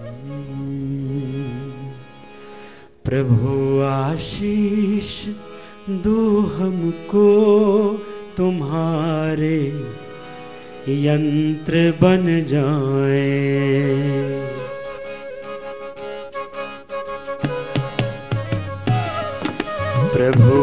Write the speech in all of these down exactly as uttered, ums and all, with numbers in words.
प्रभु आशीष दो हमको, तुम्हारे यंत्र बन जाएं। प्रभु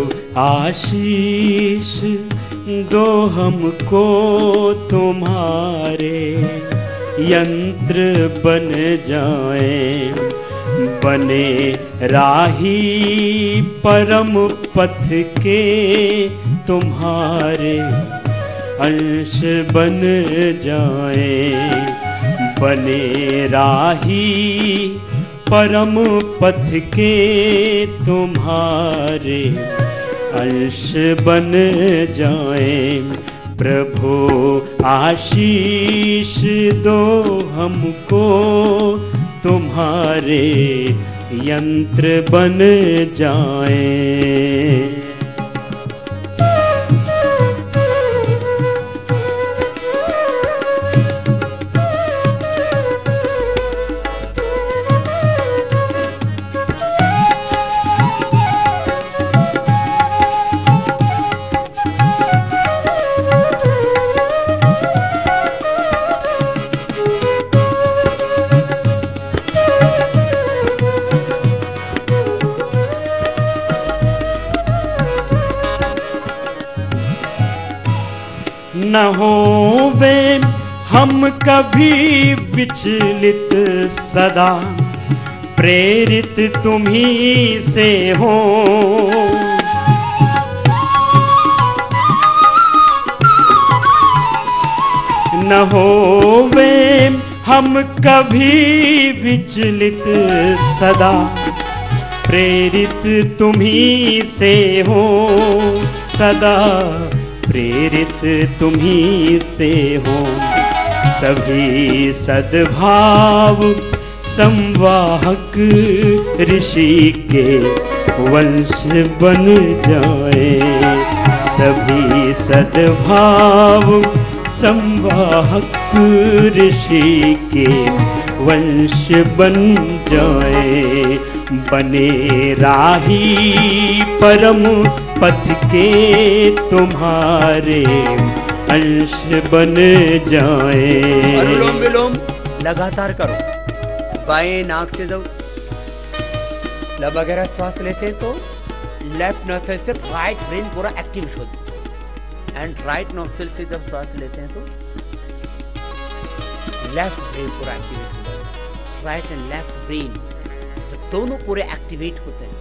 आशीष दो हमको, तुम्हारे यंत्र बन जाएं। बने राही परम पथ के, तुम्हारे अंश बन जाएं। बने राही परम पथ के, तुम्हारे अंश बन जाएं। प्रभु आशीष दो हमको, तुम्हारे यंत्र बन जाएं। न होवे हम कभी विचलित, सदा प्रेरित तुम्ही से हो। न होवे हम कभी विचलित, सदा प्रेरित तुम्ही से हो। सदा प्रेरित तुम्ही से हो। सभी सद्भाव संवाहक ऋषि के वंश बन जाए। सभी सद्भाव संवाहक ऋषि के वंश बन जाए। बने राही परम पथ के, तुम्हारे अंश बन जाए। अनुलोम विलोम लगातार करो। बाएं नाक से जब लब वगैरह श्वास लेते हैं तो लेफ्ट नोस्ट्रिल से राइट ब्रेन पूरा एक्टिवेट होता है, एंड राइट नोस्ट्रिल से जब श्वास लेते हैं तो लेफ्ट ब्रेन पूरा एक्टिवेट होता है। राइट एंड लेफ्ट ब्रेन जब दोनों पूरे एक्टिवेट होते हैं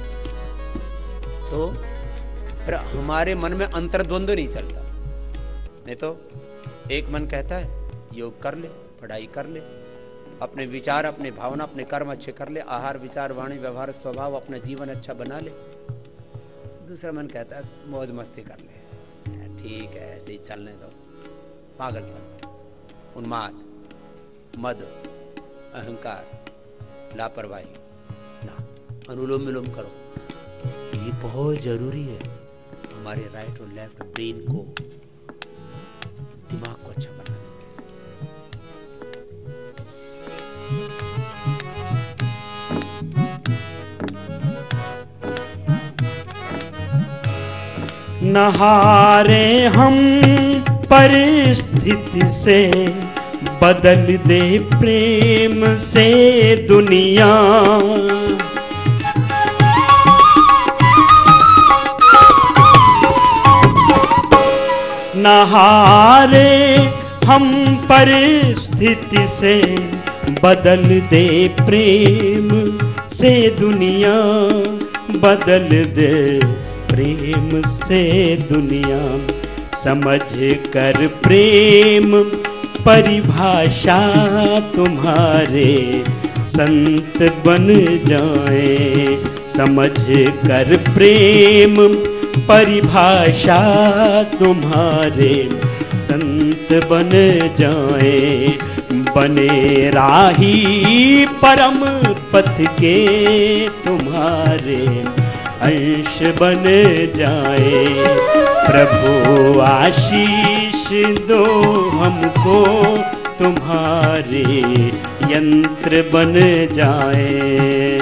तो फिर हमारे मन में अंतर्द्वंद्व नहीं चलता। नहीं तो एक मन कहता है योग कर ले, पढ़ाई कर ले, अपने विचार, अपने भावना, अपने कर्म अच्छे कर ले, आहार विचार वाणी व्यवहार स्वभाव अपना जीवन अच्छा बना ले। दूसरा मन कहता है मौज मस्ती कर ले, ठीक है ऐसे ही चलने दो। पागलपन, उन्माद, मद, अहंकार, लापरवाही ना। अनुलोम विलोम करो, ये बहुत जरूरी है हमारे राइट और लेफ्ट ब्रेन को, दिमाग को अच्छा बनाने के। नहारे हम परिस्थिति से, बदल दे प्रेम से दुनिया। नहारे हम परिस्थिति से, बदल दे प्रेम से दुनिया। बदल दे प्रेम से दुनिया। समझ कर प्रेम परिभाषा, तुम्हारे संत बन जाए। समझ कर प्रेम परिभाषा, तुम्हारे संत बन जाए। बने राही परम पथ के, तुम्हारे अंश बन जाए। प्रभु आशीष दो हमको, तुम्हारे यंत्र बन जाए।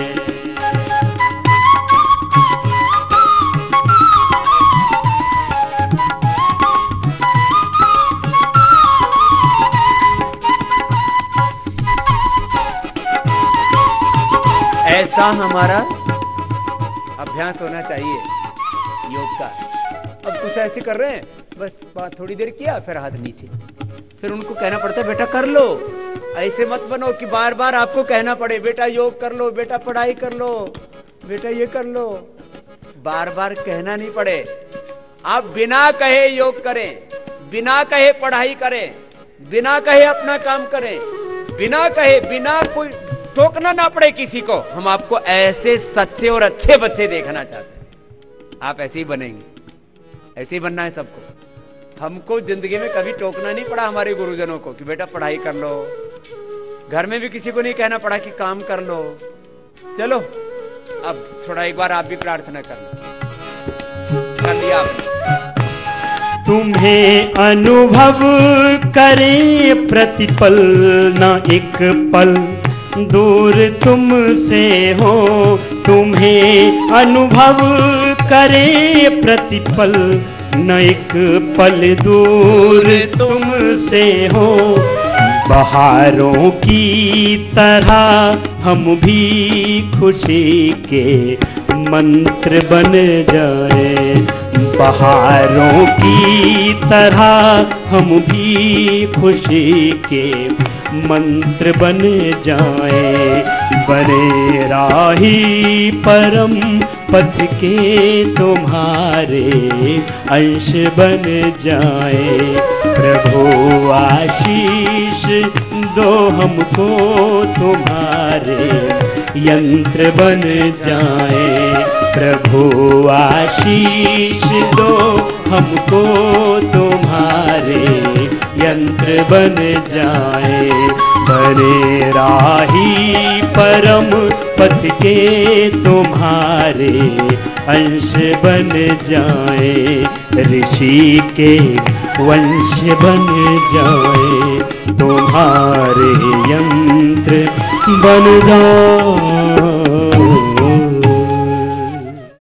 ऐसा हमारा अभ्यास होना चाहिए योग का। अब कुछ ऐसे कर रहे हैं, बस बात थोड़ी देर किया, फिर हाथ नीचे, फिर उनको कहना पड़ता है बेटा कर लो। ऐसे मत बनो कि बार बार आपको कहना पड़े बेटा योग कर लो, बेटा पढ़ाई कर लो, बेटा ये कर लो। बार बार कहना नहीं पड़े, आप बिना कहे योग करें, बिना कहे पढ़ाई करें, बिना कहे अपना काम करें, बिना कहे, बिना कोई टोकना ना पड़े किसी को। हम आपको ऐसे सच्चे और अच्छे बच्चे देखना चाहते हैं। आप ऐसे ही बनेंगे, ऐसे ही बनना है सबको। हमको जिंदगी में कभी टोकना नहीं पड़ा हमारे गुरुजनों को कि बेटा पढ़ाई कर लो। घर में भी किसी को नहीं कहना पड़ा कि काम कर लो। चलो अब थोड़ा एक बार आप भी प्रार्थना कर लो। कर लिया आपने? तुम्हें अनुभव करे प्रतिपल, न एक पल दूर तुमसे हो। तुम्हें अनुभव करे प्रतिपल, न एक पल दूर तुमसे हो। बहारों की तरह हम भी खुशी के मंत्र बन जाए। बहारों की तरह हम भी खुशी के मंत्र बन जाए। बने राही परम पथ के तुम्हारे अंश बन जाए। प्रभु आशीष दो हमको तुम्हारे यंत्र बन जाए। प्रभु आशीष दो हमको तुम्हारे यंत्र बन जाए। बने राही परम पथ के तुम्हारे अंश बन जाए। ऋषि के वंश बन जाए, तुम्हारे यंत्र बन जाए।